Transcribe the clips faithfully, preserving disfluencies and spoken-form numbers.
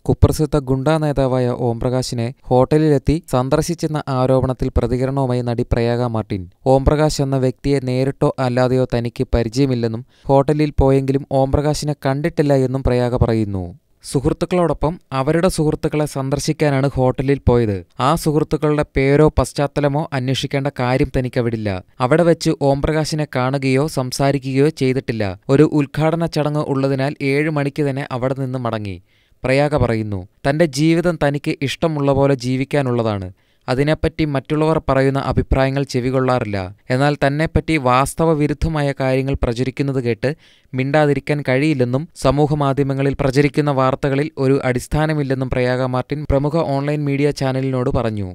കുപ്രസിദ്ധ ഗുണ്ടാ നേതാവായ ഓംപ്രകാശിനെ ഹോട്ടലിലെത്തി സന്ദർശിച്ചെന്ന ആരോപണത്തിൽ പ്രതികരണവുമായി നടി പ്രയാഗ മാർട്ടിൻ. ഓംപ്രകാശ് എന്ന വ്യക്തിയെ നേരിട്ടോ അല്ലാതെയോ തനിക്ക് പരിചയമില്ലെന്നും ഹോട്ടലിൽ പോയെങ്കിലും ഓംപ്രകാശിനെ കണ്ടിട്ടില്ല എന്നും പ്രയാഗ പറയുന്നു. സുഹൃത്തുക്കളോടൊപ്പം അവരുടെ സുഹൃത്തുക്കളെ സന്ദർശിക്കാനാണ് ഹോട്ടലിൽ പോയത്. ആ സുഹൃത്തുക്കളുടെ പേരോ പശ്ചാത്തലമോ അന്വേഷിക്കേണ്ട കാര്യം തനിക്കവിടില്ല. അവിടെ വെച്ച് ഓംപ്രകാശിനെ കാണുകയോ സംസാരിക്കുകയോ ചെയ്തിട്ടില്ല. ഒരു ഉദ്ഘാടന ചടങ്ങ് ഉള്ളതിനാൽ ഏഴ് മണിക്ക് തന്നെ അവിടെ നിന്ന് മടങ്ങി. പ്രയാഗ പറയുന്നു, തന്റെ ജീവിതം തനിക്ക് ഇഷ്ടമുള്ള പോലെ ജീവിക്കാനുള്ളതാണ്. അതിനെപ്പറ്റി മറ്റുള്ളവർ പറയുന്ന അഭിപ്രായങ്ങൾ ചെവികൊള്ളാറില്ല. എന്നാൽ തന്നെപ്പറ്റി വാസ്തവ വിരുദ്ധമായ കാര്യങ്ങൾ പ്രചരിക്കുന്നത് കേട്ട് മിണ്ടാതിരിക്കാൻ കഴിയില്ലെന്നും സമൂഹമാധ്യമങ്ങളിൽ പ്രചരിക്കുന്ന വാർത്തകളിൽ ഒരു അടിസ്ഥാനമില്ലെന്നും പ്രയാഗ മാർട്ടിൻ പ്രമുഖ ഓൺലൈൻ മീഡിയ ചാനലിനോട് പറഞ്ഞു.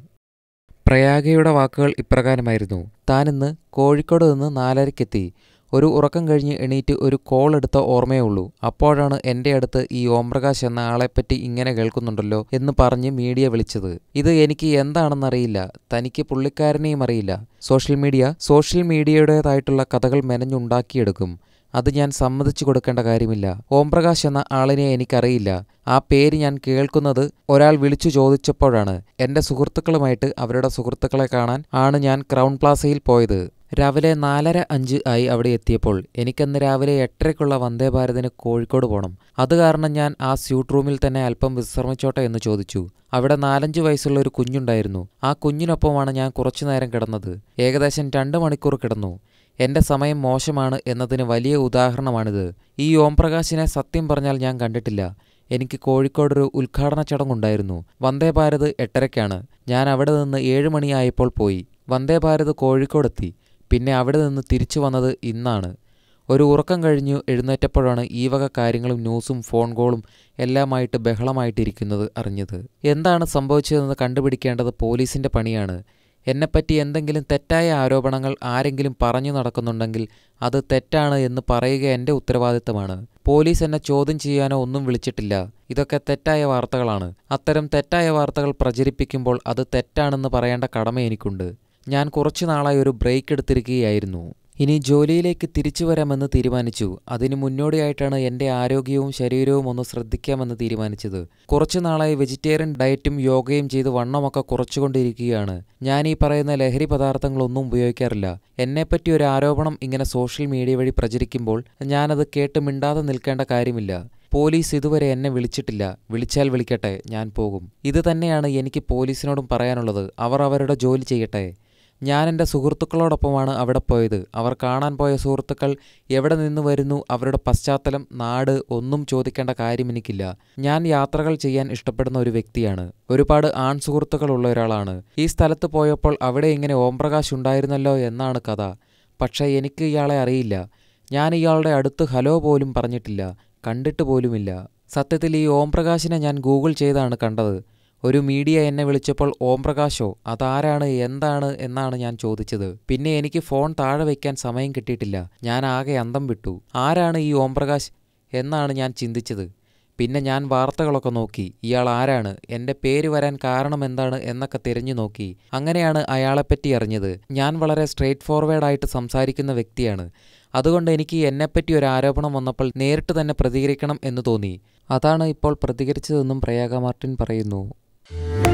പ്രയാഗയുടെ വാക്കുകൾ ഇപ്രകാരമായിരുന്നു. താനിന്ന് കോഴിക്കോട് നിന്ന് നാലരയ്ക്കെത്തി. ഒരു ഉറക്കം കഴിഞ്ഞ് എണീറ്റ് ഒരു കോൾ എടുത്ത ഓർമ്മയേ ഉള്ളൂ. അപ്പോഴാണ് എൻ്റെ അടുത്ത് ഈ ഓംപ്രകാശ് എന്ന ആളെപ്പറ്റി ഇങ്ങനെ കേൾക്കുന്നുണ്ടല്ലോ എന്ന് പറഞ്ഞ് മീഡിയ വിളിച്ചത്. ഇത് എനിക്ക് എന്താണെന്നറിയില്ല. തനിക്ക് പുള്ളിക്കാരനെയും അറിയില്ല. സോഷ്യൽ മീഡിയ സോഷ്യൽ മീഡിയയുടേതായിട്ടുള്ള കഥകൾ മെനഞ്ഞുണ്ടാക്കിയെടുക്കും. അത് ഞാൻ സമ്മതിച്ചു കൊടുക്കേണ്ട കാര്യമില്ല. ഓംപ്രകാശ് എന്ന ആളിനെ എനിക്കറിയില്ല. ആ പേര് ഞാൻ കേൾക്കുന്നത് ഒരാൾ വിളിച്ചു ചോദിച്ചപ്പോഴാണ്. എൻ്റെ സുഹൃത്തുക്കളുമായിട്ട് അവരുടെ സുഹൃത്തുക്കളെ കാണാൻ ആണ് ഞാൻ ക്രൗൺ പ്ലാസയിൽ പോയത്. രാവിലെ നാലര അഞ്ച് ആയി അവിടെ എത്തിയപ്പോൾ. എനിക്കന്ന് രാവിലെ എട്ടരയ്ക്കുള്ള വന്ദേ ഭാരതിന് കോഴിക്കോട് പോകണം. അത് കാരണം ഞാൻ ആ സ്യൂട്ട് റൂമിൽ തന്നെ അല്പം വിശ്രമിച്ചോട്ടെ എന്ന് ചോദിച്ചു. അവിടെ നാലഞ്ച് വയസ്സുള്ള ഒരു കുഞ്ഞുണ്ടായിരുന്നു. ആ കുഞ്ഞിനൊപ്പമാണ് ഞാൻ കുറച്ചു നേരം കിടന്നത്. ഏകദേശം രണ്ട് മണിക്കൂർ കിടന്നു. എൻ്റെ സമയം മോശമാണ് എന്നതിന് വലിയ ഉദാഹരണമാണിത്. ഈ ഓംപ്രകാശിനെ സത്യം പറഞ്ഞാൽ ഞാൻ കണ്ടിട്ടില്ല. എനിക്ക് കോഴിക്കോടൊരു ഉദ്ഘാടന ചടങ്ങുണ്ടായിരുന്നു. വന്ദേ ഭാരത് എട്ടരയ്ക്കാണ്. ഞാൻ അവിടെ നിന്ന് ഏഴ് മണിയായപ്പോൾ പോയി. വന്ദേ ഭാരത് കോഴിക്കോടെത്തി. പിന്നെ അവിടെ നിന്ന് തിരിച്ചു വന്നത് ഇന്നാണ്. ഒരു ഉറക്കം കഴിഞ്ഞു എഴുന്നേറ്റപ്പോഴാണ് ഈ വക കാര്യങ്ങളും ന്യൂസും ഫോൺ കോളും എല്ലാമായിട്ട് ബഹളമായിട്ടിരിക്കുന്നത് അറിഞ്ഞത്. എന്താണ് സംഭവിച്ചതെന്ന് കണ്ടുപിടിക്കേണ്ടത് പോലീസിൻ്റെ പണിയാണ്. എന്നെപ്പറ്റി എന്തെങ്കിലും തെറ്റായ ആരോപണങ്ങൾ ആരെങ്കിലും പറഞ്ഞു നടക്കുന്നുണ്ടെങ്കിൽ അത് തെറ്റാണ് എന്ന് പറയുക എൻ്റെ ഉത്തരവാദിത്തമാണ്. പോലീസ് എന്നെ ചോദ്യം ചെയ്യാനോ ഒന്നും വിളിച്ചിട്ടില്ല. ഇതൊക്കെ തെറ്റായ വാർത്തകളാണ്. അത്തരം തെറ്റായ വാർത്തകൾ പ്രചരിപ്പിക്കുമ്പോൾ അത് തെറ്റാണെന്ന് പറയേണ്ട കടമ എനിക്കുണ്ട്. ഞാൻ കുറച്ചു നാളായി ഒരു ബ്രേക്ക് എടുത്തിരിക്കുകയായിരുന്നു. ഇനി ജോലിയിലേക്ക് തിരിച്ചു വരാമെന്ന് തീരുമാനിച്ചു. അതിന് മുന്നോടിയായിട്ടാണ് എൻ്റെ ആരോഗ്യവും ശരീരവും ഒന്ന് ശ്രദ്ധിക്കാമെന്ന് തീരുമാനിച്ചത്. കുറച്ചു നാളായി വെജിറ്റേറിയൻ ഡയറ്റും യോഗയും ചെയ്ത് വണ്ണമൊക്കെ കുറച്ചുകൊണ്ടിരിക്കുകയാണ്. ഞാൻ ഈ പറയുന്ന ലഹരി പദാർത്ഥങ്ങളൊന്നും ഉപയോഗിക്കാറില്ല. എന്നെപ്പറ്റി ഒരു ആരോപണം ഇങ്ങനെ സോഷ്യൽ മീഡിയ വഴി പ്രചരിക്കുമ്പോൾ ഞാനത് കേട്ട് മിണ്ടാതെ നിൽക്കേണ്ട കാര്യമില്ല. പോലീസ് ഇതുവരെ എന്നെ വിളിച്ചിട്ടില്ല. വിളിച്ചാൽ വിളിക്കട്ടെ, ഞാൻ പോകും. ഇത് തന്നെയാണ് എനിക്ക് പോലീസിനോടും പറയാനുള്ളത്. അവർ അവരുടെ ജോലി ചെയ്യട്ടെ. ഞാൻ എൻ്റെ സുഹൃത്തുക്കളോടൊപ്പമാണ് അവിടെ പോയത്. അവർ കാണാൻ പോയ സുഹൃത്തുക്കൾ എവിടെ നിന്ന് വരുന്നു, അവരുടെ പശ്ചാത്തലം, നാട് ഒന്നും ചോദിക്കേണ്ട കാര്യം എനിക്കില്ല. ഞാൻ യാത്രകൾ ചെയ്യാൻ ഇഷ്ടപ്പെടുന്ന ഒരു വ്യക്തിയാണ്. ഒരുപാട് ആൺ സുഹൃത്തുക്കളുള്ള ഒരാളാണ്. ഈ സ്ഥലത്ത് പോയപ്പോൾ അവിടെ ഇങ്ങനെ ഓംപ്രകാശ് ഉണ്ടായിരുന്നല്ലോ എന്നാണ് കഥ. പക്ഷേ എനിക്ക് ഇയാളെ അറിയില്ല. ഞാൻ ഇയാളുടെ അടുത്ത് ഹലോ പോലും പറഞ്ഞിട്ടില്ല, കണ്ടിട്ട് പോലുമില്ല. സത്യത്തിൽ ഈ ഓംപ്രകാശിനെ ഞാൻ ഗൂഗിൾ ചെയ്താണ് കണ്ടത്. ഒരു മീഡിയ എന്നെ വിളിച്ചപ്പോൾ ഓംപ്രകാശോ, അതാരാണ്, എന്താണ് എന്നാണ് ഞാൻ ചോദിച്ചത്. പിന്നെ എനിക്ക് ഫോൺ താഴെ വയ്ക്കാൻ സമയം കിട്ടിയിട്ടില്ല. ഞാൻ ആകെ അന്തം വിട്ടു. ആരാണ് ഈ ഓംപ്രകാശ് എന്നാണ് ഞാൻ ചിന്തിച്ചത്. പിന്നെ ഞാൻ വാർത്തകളൊക്കെ നോക്കി. ഇയാൾ ആരാണ്, എൻ്റെ പേര് വരാൻ കാരണം എന്താണ് എന്നൊക്കെ തിരഞ്ഞു നോക്കി. അങ്ങനെയാണ് അയാളെപ്പറ്റി അറിഞ്ഞത്. ഞാൻ വളരെ സ്ട്രെയിറ്റ് ഫോർവേഡായിട്ട് സംസാരിക്കുന്ന വ്യക്തിയാണ്. അതുകൊണ്ട് എനിക്ക് എന്നെപ്പറ്റി ഒരു ആരോപണം വന്നപ്പോൾ നേരിട്ട് തന്നെ പ്രതികരിക്കണം എന്ന് തോന്നി. അതാണ് ഇപ്പോൾ പ്രതികരിച്ചതെന്നും പ്രയാഗ മാർട്ടിൻ പറയുന്നു.